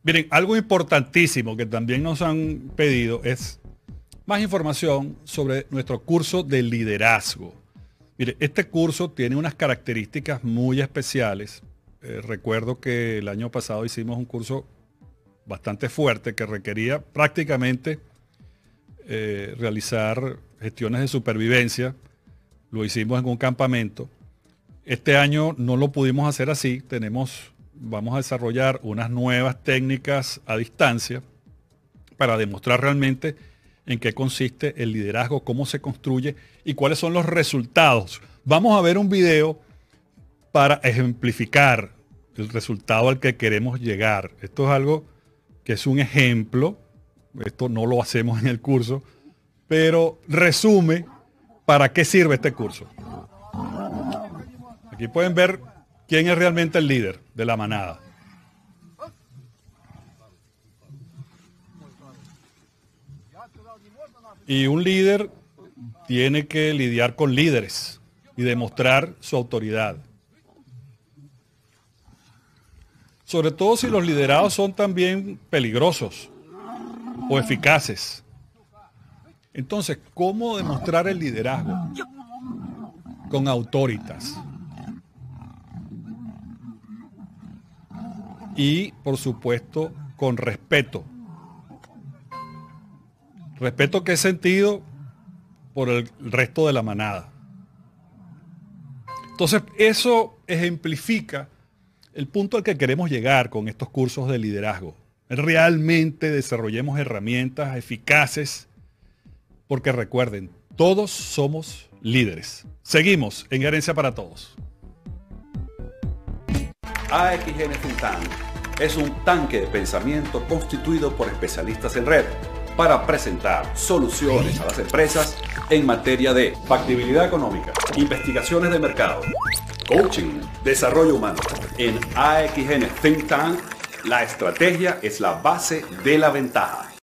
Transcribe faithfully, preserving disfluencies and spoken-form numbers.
Miren, algo importantísimo que también nos han pedido es más información sobre nuestro curso de liderazgo. Mire, este curso tiene unas características muy especiales. Eh, recuerdo que el año pasado hicimos un curso bastante fuerte que requería prácticamente eh, realizar gestiones de supervivencia. Lo hicimos en un campamento. Este año no lo pudimos hacer así. Tenemos, vamos a desarrollar unas nuevas técnicas a distancia para demostrar realmente en qué consiste el liderazgo, cómo se construye y cuáles son los resultados. Vamos a ver un video para ejemplificar el resultado al que queremos llegar. Esto es algo que es un ejemplo. Esto no lo hacemos en el curso, pero resume para qué sirve este curso. Aquí pueden ver quién es realmente el líder de la manada. Y un líder tiene que lidiar con líderes y demostrar su autoridad. Sobre todo si los liderados son también peligrosos o eficaces. Entonces, ¿cómo demostrar el liderazgo? Con autoritas. Y, por supuesto, con respeto. Respeto que es sentido por el resto de la manada. Entonces, eso ejemplifica el punto al que queremos llegar con estos cursos de liderazgo. Realmente desarrollemos herramientas eficaces, porque recuerden, todos somos líderes. Seguimos en Gerencia para Todos. A X N Think Tank es un tanque de pensamiento constituido por especialistas en red para presentar soluciones a las empresas en materia de factibilidad económica, investigaciones de mercado, coaching, desarrollo humano. En A X N Think Tank, la estrategia es la base de la ventaja.